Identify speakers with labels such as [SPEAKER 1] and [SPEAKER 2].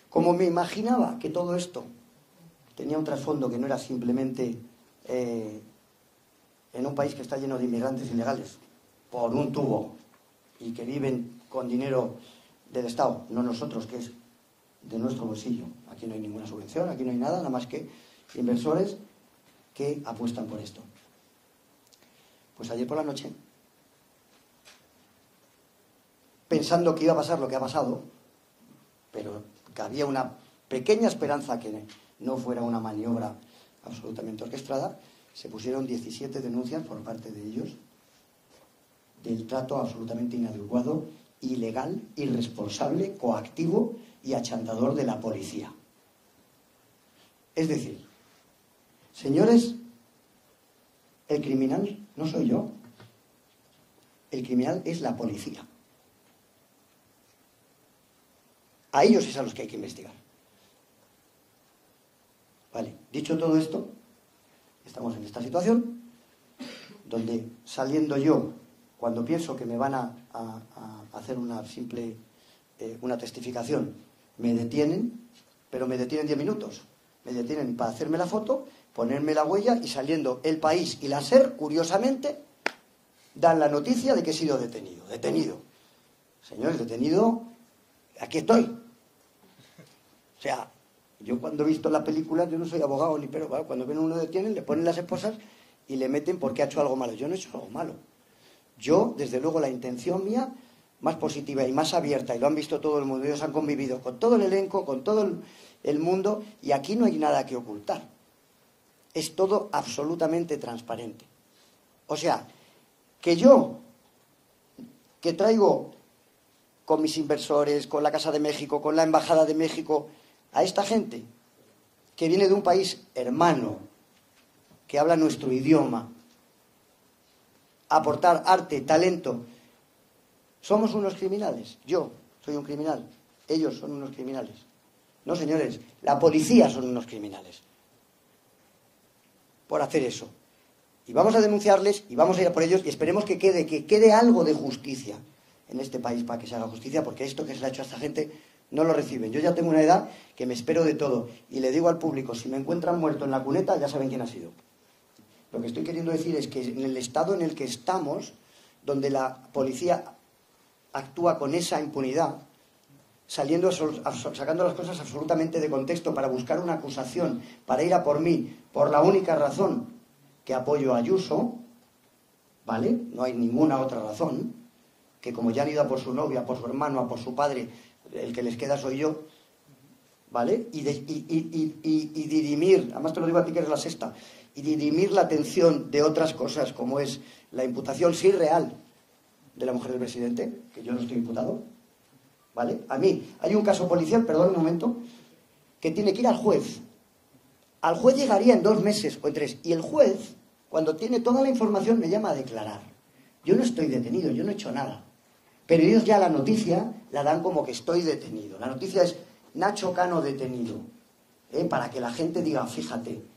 [SPEAKER 1] Como me imaginaba que todo esto tenía un trasfondo que no era simplemente en un país que está lleno de inmigrantes ilegales por un tubo y que viven con dinero del Estado, no nosotros, que es de nuestro bolsillo. Aquí no hay ninguna subvención, aquí no hay nada más que inversores que apuestan por esto. Pues ayer por la noche, pensando que iba a pasar lo que ha pasado, pero que había una pequeña esperanza que no fuera una maniobra absolutamente orquestada, se pusieron 17 denuncias por parte de ellos del trato absolutamente inadecuado, ilegal, irresponsable, coactivo y achantador de la policía. Es decir, señores, el criminal no soy yo, el criminal es la policía. A ellos es a los que hay que investigar. Vale, dicho todo esto, estamos en esta situación donde, saliendo yo, cuando pienso que me van a hacer una simple una testificación, me detienen, pero me detienen 10 minutos. Me detienen para hacerme la foto, ponerme la huella, y saliendo El País y la SER, curiosamente, dan la noticia de que he sido detenido. Detenido. Señores, detenido, aquí estoy. O sea, yo cuando he visto la película, yo no soy abogado ni, pero claro, cuando ven a uno detienen, le ponen las esposas y le meten porque ha hecho algo malo. Yo no he hecho algo malo. Yo, desde luego, la intención mía, más positiva y más abierta, y lo han visto todo el mundo, ellos han convivido con todo el elenco, con todo el mundo, y aquí no hay nada que ocultar. Es todo absolutamente transparente. O sea, que yo, que traigo con mis inversores, con la Casa de México, con la Embajada de México, a esta gente que viene de un país hermano, que habla nuestro idioma, aportar arte, talento, ¿somos unos criminales? Yo soy un criminal, ellos son unos criminales. No, señores, la policía son unos criminales por hacer eso. Y vamos a denunciarles y vamos a ir a por ellos, y esperemos que quede algo de justicia en este país para que se haga justicia, porque esto que se le ha hecho a esta gente no lo reciben. Yo ya tengo una edad que me espero de todo, y le digo al público, si me encuentran muerto en la cuneta, ya saben quién ha sido. Lo que estoy queriendo decir es que en el estado en el que estamos, donde la policía actúa con esa impunidad, sacando las cosas absolutamente de contexto para buscar una acusación, para ir a por mí, por la única razón que apoyo a Ayuso, ¿vale? No hay ninguna otra razón, que como ya han ido a por su novia, a por su hermano, a por su padre, el que les queda soy yo, ¿vale? Y dirimir, además te lo digo a ti que eres la sexta, y dirimir la atención de otras cosas, como es la imputación, sí, real, de la mujer del presidente, que yo no estoy imputado, ¿vale? A mí, hay un caso policial, perdón un momento, que tiene que ir al juez. Al juez llegaría en 2 meses o en 3, y el juez, cuando tiene toda la información, me llama a declarar. Yo no estoy detenido, yo no he hecho nada. Pero ellos ya la noticia la dan como que estoy detenido. La noticia es Nacho Cano detenido, para que la gente diga, fíjate,